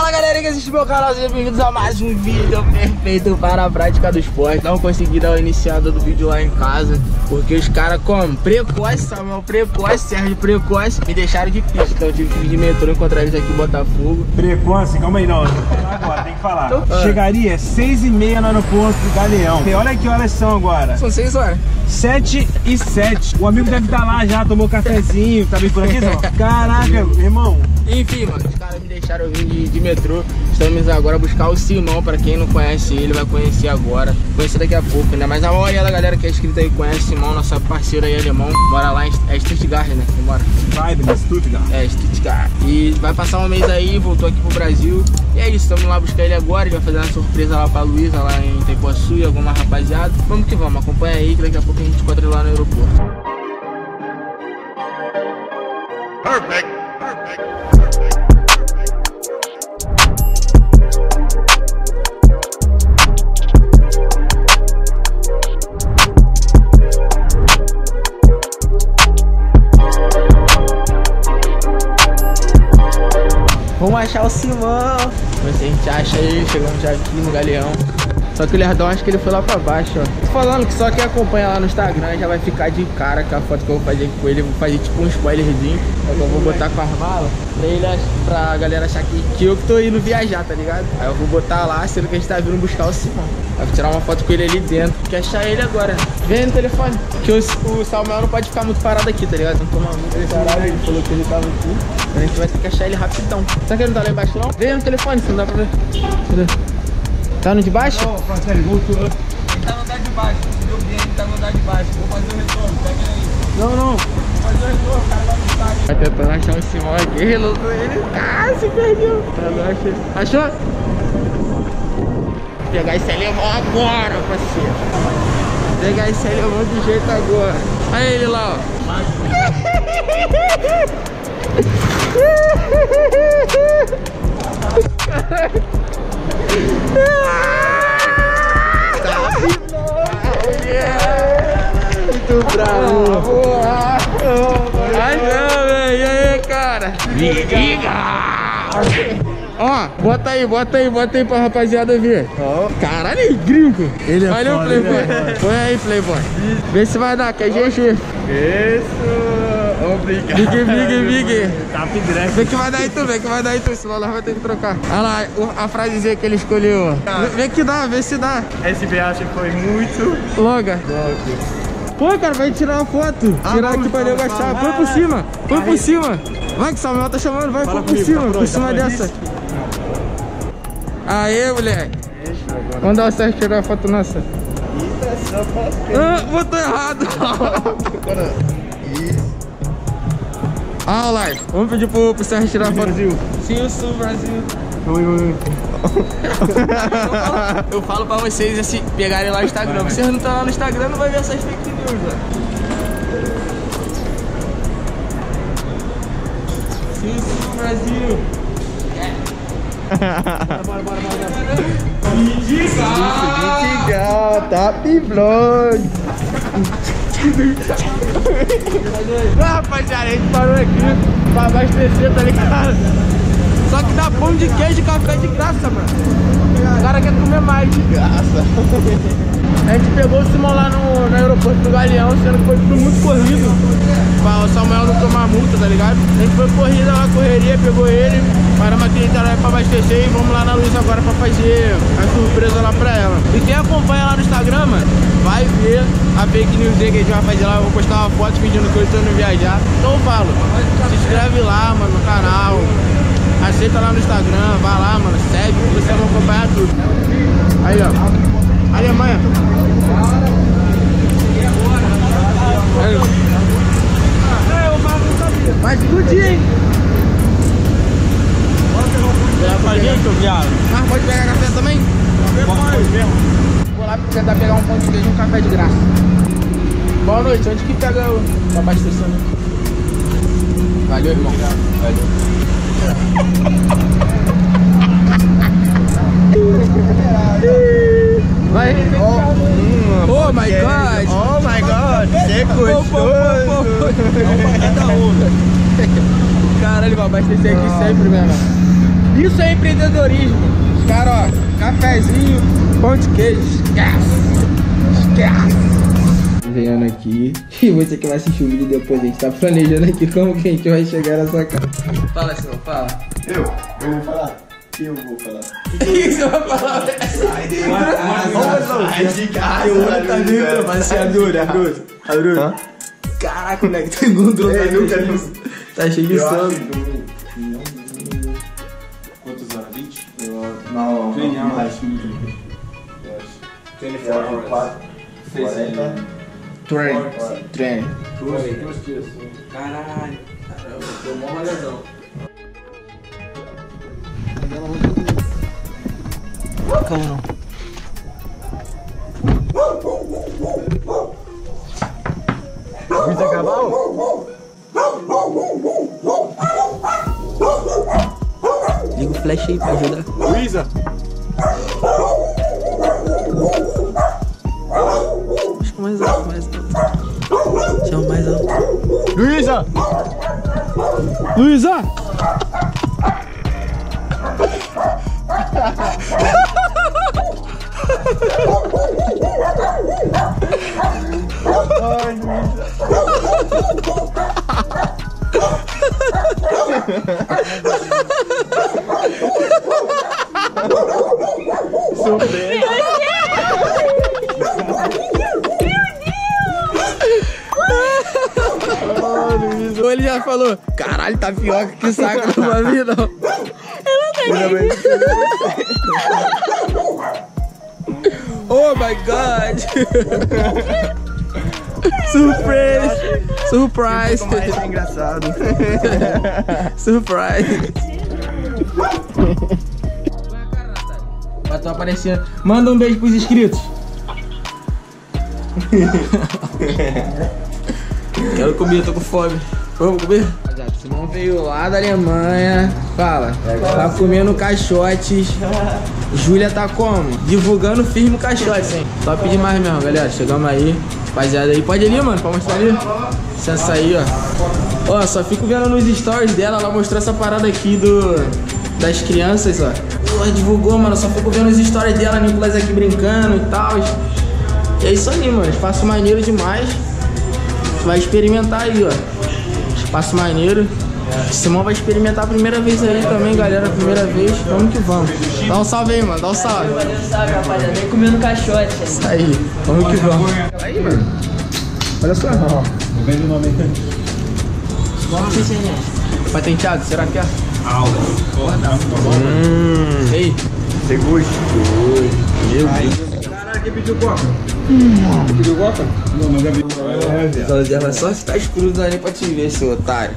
Fala galera que assiste meu canal, sejam bem-vindos a mais um vídeo perfeito para a prática do esporte. Não consegui dar a iniciada do vídeo lá em casa, porque os caras como precoce, Samuel precoce, Sérgio precoce, me deixaram de pista. Então eu tive que vir de metrô, encontrar eles aqui em Botafogo. Precoce, calma aí, não, tem que falar agora, tem que falar. Chegaria 6h30 no aeroporto do Galeão. Olha que horas são agora. São 6 horas. 7h07. O amigo deve estar lá já, tomou cafezinho, tá bem por aqui, Zó? Caraca, irmão. Enfim, mano, os caras me deixaram eu vir de metrô. Estamos agora buscar o Simão. Pra quem não conhece ele, vai conhecer agora. Conhecer daqui a pouco, ainda mais a maioria da galera que é inscrita aí conhece o Simão, nossa parceira aí alemão. Bora lá, é Stuttgart, né? Bora. Vibe, né? Stuttgart. É, Stuttgart. E vai passar um mês aí, voltou aqui pro Brasil. E é isso, estamos lá buscar ele agora. Ele vai fazer uma surpresa lá pra Luísa, lá em Itaipuaçu e alguma rapaziada. Vamos que vamos, acompanha aí que daqui a pouco a gente encontra ele lá no aeroporto. Perfect. Vamos achar o Simão. Ver se a gente acha ele. Chegamos já aqui no Galeão. Só que o Lerdão, acho que ele foi lá pra baixo, ó. Tô falando que só quem acompanha lá no Instagram já vai ficar de cara com a foto que eu vou fazer aqui com ele. Eu vou fazer tipo um spoilerzinho. Eu vou botar com as malas pra galera achar que eu que tô indo viajar, tá ligado? Aí eu vou botar lá, sendo que a gente tá vindo buscar o Simão. Vai tirar uma foto com ele ali dentro. Quer achar ele agora, né? Vem no telefone. Que o Samuel não pode ficar muito parado aqui, tá ligado? Não toma muito parado. Ele falou que ele tava aqui. A gente vai ter que achar ele rapidão. Será que ele não tá lá embaixo não? Vem no telefone, se não dá pra ver. Cadê? Tá no de baixo? Não, Marcelo, voltou. Ele tá no andar de baixo, eu vi ele tá no andar de baixo. Vou fazer o retorno, pega ele aí. Não. Vou fazer o retorno, o cara vai no estádio. Vai tentando achar o Simão aqui, relutou ele. Ah, se perdeu. Achou? Vou pegar esse alemão agora, parceiro. Vou pegar esse alemão do jeito agora. Olha ele lá, ó. Muito bravo. Ai não, velho. E aí, cara? Me diga! Ó, bota aí pra rapaziada ver. Caralho, ele gringo. Ele é Valeu, foda, Playboy. ele é foda. Põe aí, Playboy. Vê se vai dar, que é GG. Isso. Obrigado. Big. Top dress. Vê que vai dar aí tu, senão nós vai ter que trocar. Olha lá, a frasezinha que ele escolheu. Vê que dá, vê se dá. SB acha que foi muito Loga. Pô, cara, vai tirar uma foto. Tirar aqui pra nego achar. Põe por cima. Põe por cima. Vai que o Samuel tá chamando. Vai, põe por cima. Por cima dessa. Aê, moleque. Vamos dar o certo tirar a foto nossa. Ah, botou errado. Ah, lá. Vamos pedir pro Sérgio tirar a foto. Brasil. Sim, eu sou Brasil. Oi. Eu falo pra vocês se pegarem lá no Instagram. Vocês não estão lá no Instagram, não vai ver essas fake news, ó. Sim, Brasil. Bora. Diga, top vlog. Rapaziada, a gente parou aqui pra abastecer, tá ligado? Só que dá pão de queijo e café de graça, mano. O cara quer comer mais de graça. A gente pegou o Simão lá no aeroporto do Galeão, sendo que foi muito corrido pra o Samuel não tomar multa, tá ligado? A gente foi corrida lá, correria, pegou ele, paramos aqui em Itarai pra abastecer e vamos lá na Luísa agora pra fazer a surpresa lá pra ela. E quem acompanha lá no Instagram, mano, vai ver a fake news dele que a gente vai fazer lá. Eu vou postar uma foto pedindo que eu tô indo viajar. Então eu falo, se inscreve lá, mano, no canal. Aceita lá no Instagram, vai lá, mano, segue, que você vai acompanhar tudo. Aí, ó, Alemanha. Aí. Vai explodir, hein? Pega pra gente, ô viado. Mas pode pegar café também? Vou lá tentar pegar um pão de queijo e um café de graça. Boa noite, onde que pega o abastecer? Valeu, irmão. Valeu. Vai. Oh my god. Oh my god, você gostoso. Caralho, vai abastecer aqui sempre mesmo. Isso é empreendedorismo. Os caras, ó, cafezinho, pão de queijo. Esquece. Vendo aqui. E você que vai assistir o vídeo depois, a gente tá planejando aqui como que a gente vai chegar nessa casa. Fala, Simão, fala. Eu vou falar. Eu vou falar. O que você vai falar? Sai de casa. Tá vendo, rapaziada? Bruno. Caraca, o moleque tá encontrando. Tá cheio de sangue. Quantos anos? 20? Não, mais. 24 horas. 40. Treino. Caralho. Deu mó rolezão. Calma não. Vai acabar, ó? Liga o flash aí pra ajudar. Luísa! Chama mais alto, mais alto. Chama mais alto. Luísa! Luísa! Ai, Luísa. Ele já falou, caralho, tapioca, que saco, não vai vir não. Eu não Oh my god. Surprise. Mais engraçado. Surprise. Vai tô aparecendo. Manda um beijo pros inscritos. Quero comer, tô com fome. Vamos comer? Rapaziada, o Simão veio lá da Alemanha. Fala, tá comendo caixotes. Júlia tá como? Divulgando firme o caixote, hein? Só pedir mais mesmo, galera. Chegamos aí. Rapaziada aí, pode ir ali, mano, pra mostrar ali. Licença aí, ó. Ó, só fico vendo nos stories dela. Ela mostrou essa parada aqui das crianças, ó. Ela divulgou, mano. Só fico vendo os stories dela, Nicolas aqui brincando e tal. E é isso aí, mano. Espaço maneiro demais. Vai experimentar aí, ó. Espaço maneiro. Simão vai experimentar a primeira vez aí também, galera. Primeira vez. Vamos que vamos. Dá um salve aí, mano. Dá um salve. Valeu, salve, rapaziada. Vem comendo caixote. Isso aí. Vamos que vamos. Aí, mano. Olha só. Não vendo o nome dele. Patenteado, será que é? Aula. Ei. Você gostou? Caralho, quem pediu coca? Pediu coca? Não, mas já vi. Ela só se tá escuro ali pra te ver, seu otário.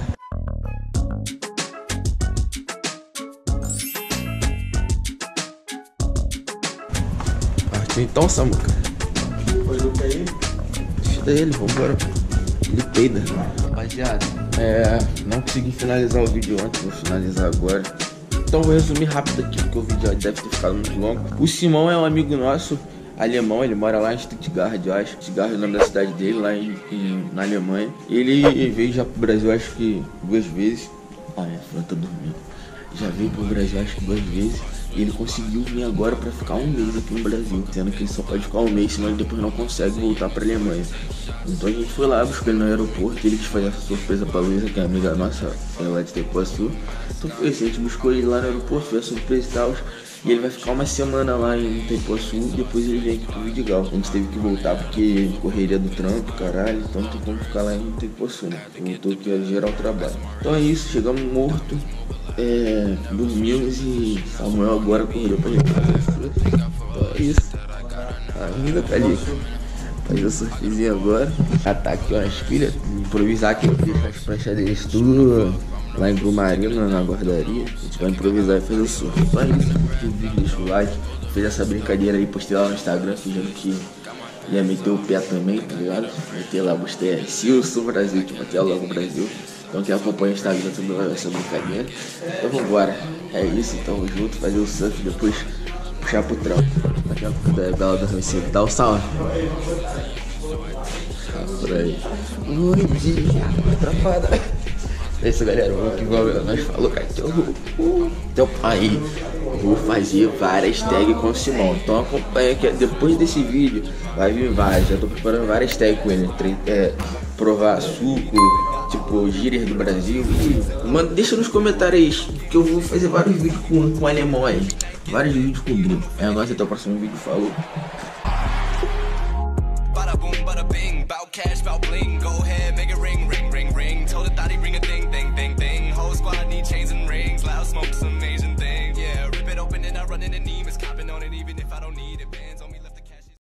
Partiu então, Samuca. Foi o Luca aí? Chuta ele, vambora. Ele peida. Rapaziada, não consegui finalizar o vídeo antes, vou finalizar agora. Então vou resumir rápido aqui, porque o vídeo já deve ter ficado muito longo. O Simão é um amigo nosso, alemão, ele mora lá em Stuttgart, eu acho. Stuttgart é o nome da cidade dele, lá na Alemanha. Ele veio já pro Brasil, acho que 2 vezes. Ah, a Fran tá dormindo. Já veio pro Brasil, acho que 2 vezes. E ele conseguiu vir agora pra ficar 1 mês aqui no Brasil, sendo que ele só pode ficar 1 mês, senão ele depois não consegue voltar pra Alemanha. Então a gente foi lá, buscou ele no aeroporto, ele quis fazer essa surpresa pra Luísa, que é amiga nossa, ela é de Tepoçu. Então foi isso, a gente buscou ele lá no aeroporto, fez a surpresa e tal. E ele vai ficar 1 semana lá em Tepoçu, depois ele vem aqui pro Vidigal. A gente teve que voltar porque correria do trampo, caralho, então não tem como ficar lá em Tepoçu, né? Voltou aqui a gerar o trabalho. Então é isso, chegamos morto. Dormimos e Samuel agora correu pra gente fazer isso. Então é isso. Ainda tá ali. Fazer o surfzinho agora. Catar aqui umas pilhas. Improvisar aqui. Deixar as pranchas deles tudo lá em Grumarino, na guardaria. A gente vai improvisar e fazer o surf. Então é isso. Curtiu o vídeo, deixa o like. Fiz essa brincadeira aí, postei lá no Instagram, fingindo que ia meter o pé também, tá ligado? Meter lá, postei Silson Brasil, tipo até logo Brasil. Então quem acompanha o Instagram tudo vai ver essa brincadeira. Então vambora. É isso, tamo junto, fazer o surf e depois puxar pro trampo. Daqui a pouco da Bela da Recife. Dá o salve. Por aí. Bom dia, atrapalhada. É isso, galera, que nós falou, cachorro. Então aí, vou fazer várias tags com o Simão. Então acompanha que depois desse vídeo vai vir várias. Já tô preparando várias tags com ele. Provar suco, tipo gírias do Brasil. E mano, deixa nos comentários que eu vou fazer vários vídeos com alemão aí. Vários vídeos com o Bruno. É nóis, até o próximo vídeo. Falou. Bada boom, bada bing, bout cash, bout bling, go ahead, make it ring.